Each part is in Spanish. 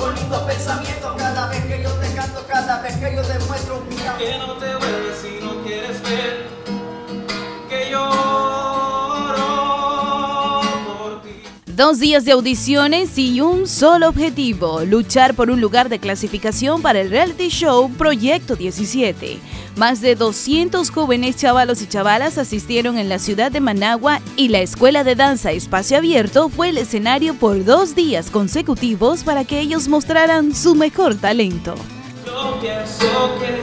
con lindos pensamientos cada vez que yo te canto, cada vez que yo demuestro mi amor. Que no te vuelves si no quieres ver que lloro por ti. 2 días de audiciones y un solo objetivo, luchar por un lugar de clasificación para el reality show Proyecto 17. Más de 200 jóvenes chavalos y chavalas asistieron en la ciudad de Managua y la Escuela de Danza Espacio Abierto fue el escenario por 2 días consecutivos para que ellos mostraran su mejor talento. Yo pienso que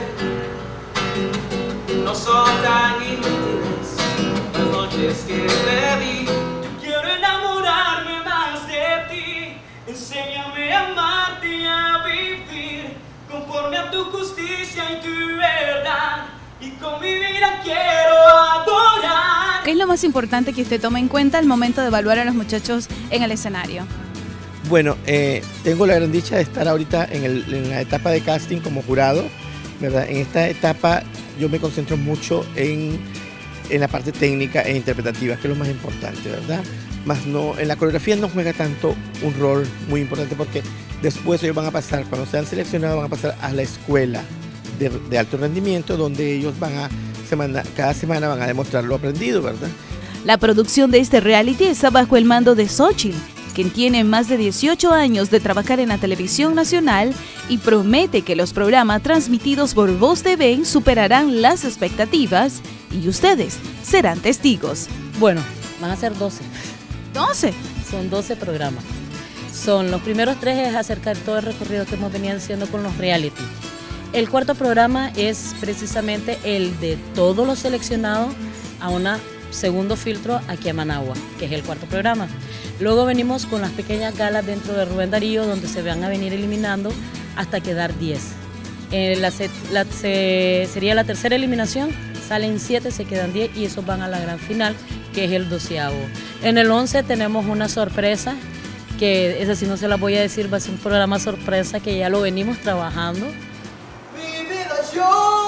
no son tan inútiles las noches que te di. Quiero enamorarme más de ti. Enséñame a amarte y a vivir conforme a tu justicia y tu verdad. Y con mi vida quiero adorar. ¿Qué es lo más importante que usted toma en cuenta al momento de evaluar a los muchachos en el escenario? Bueno, tengo la gran dicha de estar ahorita en la etapa de casting como jurado, ¿verdad? En esta etapa yo me concentro mucho en la parte técnica e interpretativa, que es lo más importante, ¿verdad? Más no, en la coreografía no juega tanto un rol muy importante porque después ellos van a pasar, cuando sean seleccionados, van a pasar a la escuela de alto rendimiento, donde ellos cada semana van a demostrar lo aprendido, ¿verdad? La producción de este reality está bajo el mando de Xochitl, quien tiene más de 18 años de trabajar en la televisión nacional y promete que los programas transmitidos por Voz TV superarán las expectativas y ustedes serán testigos. Bueno, van a ser 12. ¿12? Son 12 programas. Son los primeros 3 es acercar todo el recorrido que hemos venido haciendo con los reality. El cuarto programa es precisamente el de todos los seleccionados a un segundo filtro aquí a Managua, que es el cuarto programa. Luego venimos con las pequeñas galas dentro de Rubén Darío, donde se van a venir eliminando hasta quedar 10. Sería la tercera eliminación, salen 7, se quedan 10 y esos van a la gran final, que es el 12avo. En el 11 tenemos una sorpresa, que esa sí no se la voy a decir, va a ser un programa sorpresa que ya lo venimos trabajando. Mi vida yo.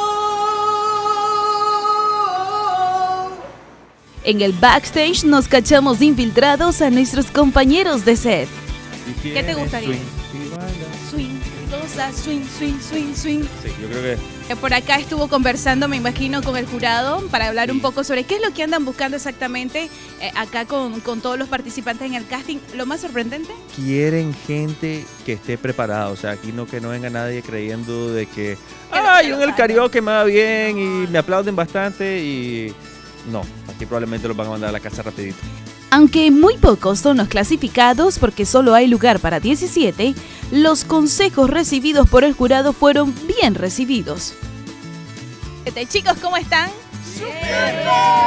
En el backstage nos cachamos infiltrados a nuestros compañeros de set. ¿Qué te gustaría? Swing, rosa, swing, swing, swing, swing. Sí, yo creo que... Por acá estuvo conversando, me imagino, con el jurado para hablar un poco sobre qué es lo que andan buscando exactamente acá con todos los participantes en el casting. ¿Lo más sorprendente? Quieren gente que esté preparada, o sea, aquí que no venga nadie creyendo de que ¡ay, en el karaoke me va bien y me aplauden bastante! Y no, aquí probablemente los van a mandar a la casa rapidito. Aunque muy pocos son los clasificados porque solo hay lugar para 17, los consejos recibidos por el jurado fueron bien recibidos. Chicos, ¿cómo están? ¡Súper!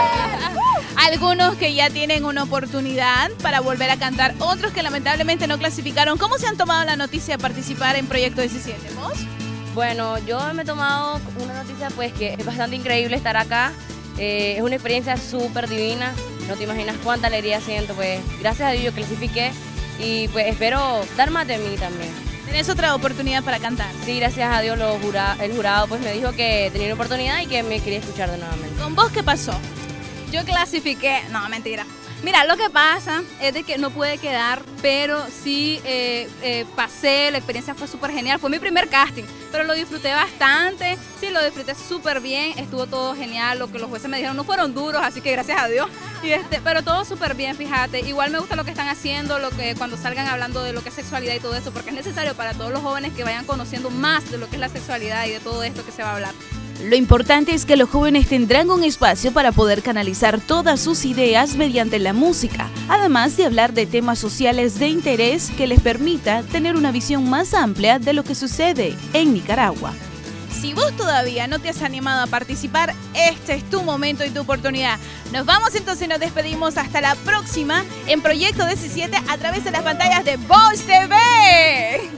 Algunos que ya tienen una oportunidad para volver a cantar, otros que lamentablemente no clasificaron. ¿Cómo se han tomado la noticia de participar en Proyecto 17? ¿Vos? Bueno, yo me he tomado una noticia pues que es bastante increíble estar acá. Es una experiencia súper divina, no te imaginas cuánta alegría siento, pues gracias a Dios yo clasifiqué y pues espero dar más de mí también. ¿Tenés otra oportunidad para cantar? Sí, gracias a Dios el jurado pues me dijo que tenía una oportunidad y que me quería escuchar de nuevamente. ¿Con vos qué pasó? Yo clasifiqué, no, mentira. Mira, lo que pasa es de que no pude quedar, pero sí pasé, la experiencia fue súper genial. Fue mi primer casting, pero lo disfruté bastante, sí, lo disfruté súper bien, estuvo todo genial. Lo que los jueces me dijeron no fueron duros, así que gracias a Dios. Pero todo súper bien, fíjate. Igual me gusta lo que están haciendo, cuando salgan hablando de lo que es sexualidad y todo eso, porque es necesario para todos los jóvenes que vayan conociendo más de lo que es la sexualidad y de todo esto que se va a hablar. Lo importante es que los jóvenes tendrán un espacio para poder canalizar todas sus ideas mediante la música, además de hablar de temas sociales de interés que les permita tener una visión más amplia de lo que sucede en Nicaragua. Si vos todavía no te has animado a participar, este es tu momento y tu oportunidad. Nos vamos entonces, nos despedimos hasta la próxima en Proyecto 17 a través de las pantallas de Voz TV.